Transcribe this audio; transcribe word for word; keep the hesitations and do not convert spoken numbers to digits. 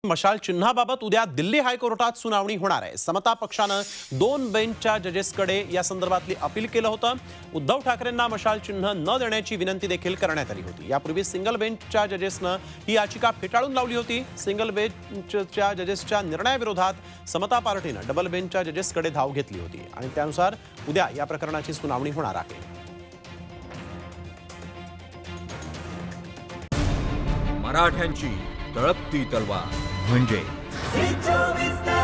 मशाल चिन्हाबाबत उद्या दिल्ली हायकोर्टात सुनावणी होणार आहे। समता पक्षानं दोन बेंचच्या जजेसकडे या संदर्भातली अपील केलं होतं। उद्धव ठाकरेंना मशाल चिन्ह न देण्याची विनंती देखील करण्यात आली होती। यापूर्वी सिंगल बेंचच्या जजेसनं ही याचिका फेटाळून लावली होती। सिंगल बेंचच्या जजेसच्या निर्णयाविरोधात समता पार्टीनं डबल बेंचच्या जजेसकडे धाव घेतली होती आणि त्यानुसार उद्या या प्रकरणाची सुनावणी होणार आहे। मराठ्यांची तळपती तलवार म्हणजे